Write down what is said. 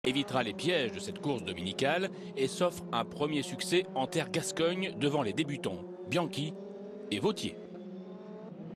évitera les pièges de cette course dominicale et s'offre un premier succès en terre gascogne devant les débutants Bianchi et Vautier.